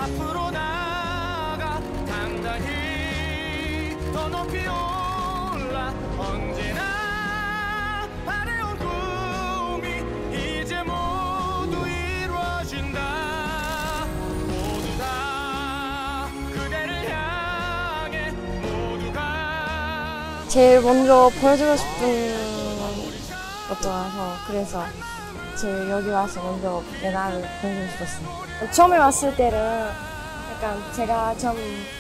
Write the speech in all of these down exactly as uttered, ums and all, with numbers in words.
앞으로 나가 당당히 더 높이 올라 언제나 바래온 꿈이 이제 모두 이루어진다. 모두 다 그대를 향해 모두가 제일 먼저 보여주고 싶은 것도라서 그래서 제일 여기 와서 먼저 메달을 보여주고 싶었어요. 처음에 왔을 때는 약간 제가 좀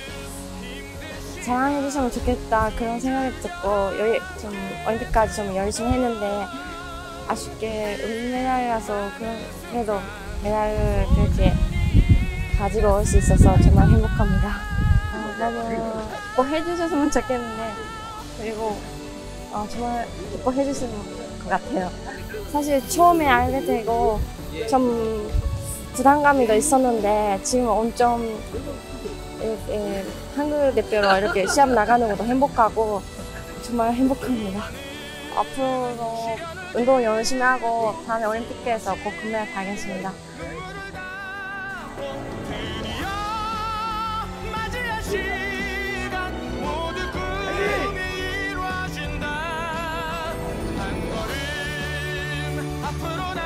자랑해 주시면 좋겠다 그런 생각이 들고 여기 좀 올림픽까지 좀 열심히 했는데 아쉽게 은메달이라서 그래도 메달을 그렇게 가지고 올 수 있어서 정말 행복합니다. 어, 너무 기뻐해 주셨으면 좋겠는데 그리고 어, 정말 기뻐해 주시는 것 같아요. 사실 처음에 알게 되고 좀 부담감이 더 있었는데 지금 엄청 이렇게 한국 대표로 이렇게 시합 나가는 것도 행복하고 정말 행복합니다. 앞으로 운동 열심히 하고 다음에 올림픽에서 꼭 금메달 따겠습니다. 앞으로